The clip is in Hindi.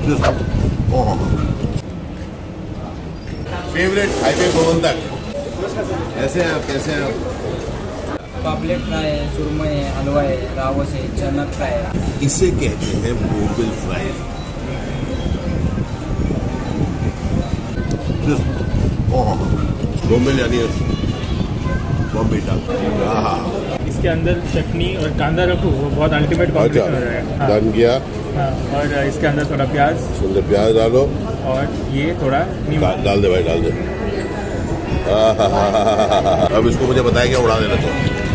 Favourite highway गोविंदक। कैसे हैं आप, कैसे हैं आप? पापलेट फ्राई है, सुरमई है, हलवा है, रावस है, चना फ्राई है। इसे कहते हैं बोबिल फ्राई। बोबिल यानी बॉम्बे डाक। इसके अंदर चटनी और कांदा रखो, वो बहुत अल्टीमेट कॉम्बिनेशन हो जाएगा। डन गया। हाँ, और इसके अंदर थोड़ा प्याज, सुंदर प्याज डालो और ये थोड़ा नींबू डाल दे भाई, डाल दे। अब इसको मुझे बताया क्या, उड़ा देना चाहिए।